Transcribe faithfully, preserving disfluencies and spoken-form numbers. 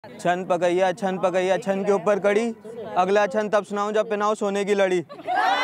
छन पकैया छन पकैया छन के ऊपर कड़ी, अगला छन तब सुनाऊं जब पिनाओ सोने की लड़ी।